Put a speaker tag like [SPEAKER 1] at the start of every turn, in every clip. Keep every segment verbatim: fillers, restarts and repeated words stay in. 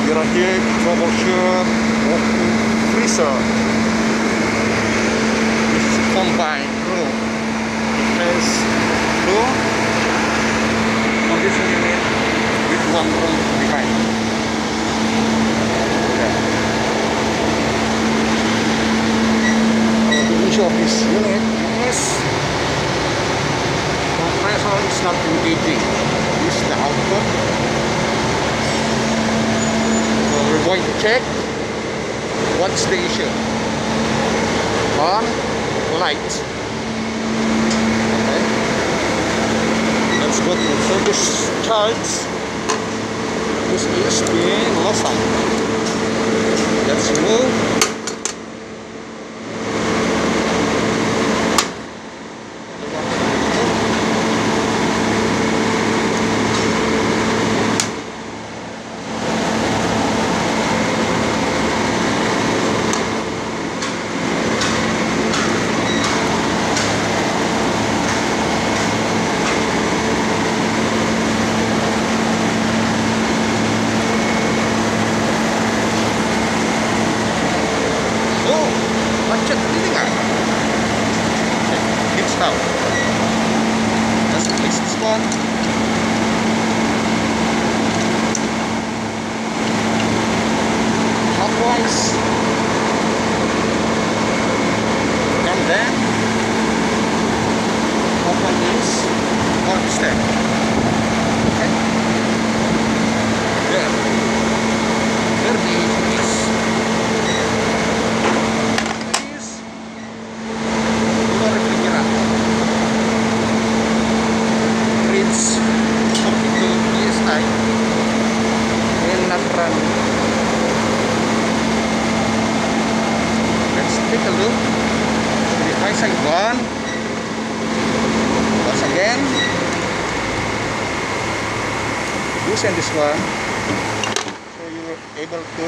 [SPEAKER 1] We are here to troubleshoot walk-in freezer. This is a combined room. It has two condition unit with one room behind. Yeah. Uh, the issue of this unit is compressor is not engaging. This is the output. So we're going to check what's the issue on light. Okay. Let's go to the service charts. This is the Lawson. Let's move. Macet ini nggak? Oke, it's down. Let's replace this one. Clockwise, and then open this one step. Okay. There. There the is. Let's take a look. The high side one. Once again, loosen this one so you're able to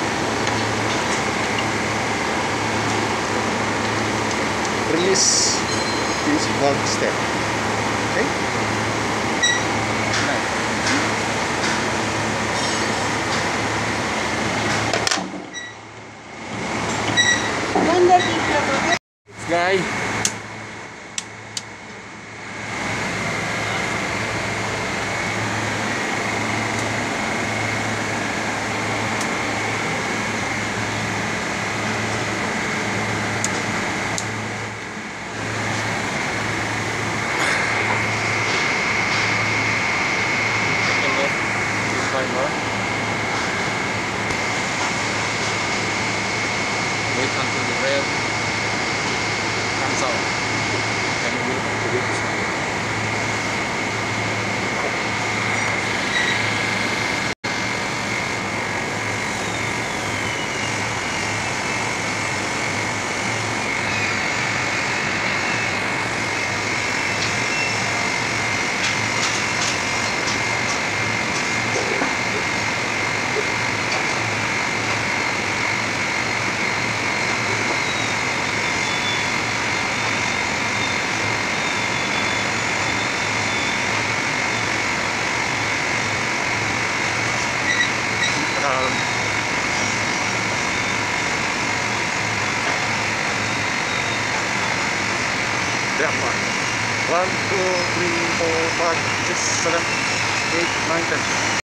[SPEAKER 1] release this valve step. Okay. Guy. Wait until the rail comes out, and we will activate this one. That one. One, two, three, four, five, six, seven, eight, nine, ten.